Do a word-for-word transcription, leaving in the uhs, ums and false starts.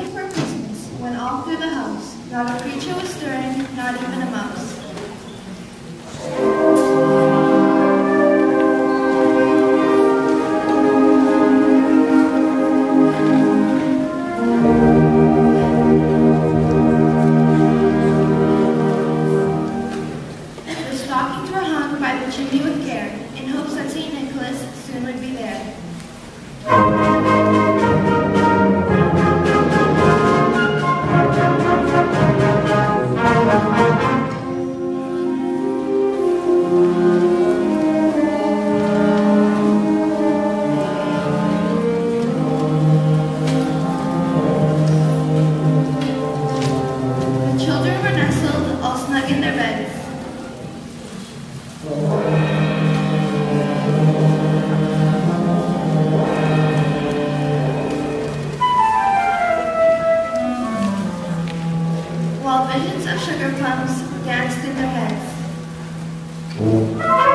ready for Christmas when all through the house not a creature was stirring, not even a mouse. The stockings were hung by the chimney with care, in hopes that Saint Nicholas soon would be there. The children were nestled all snug in their beds. While visions of sugar plums danced in their heads.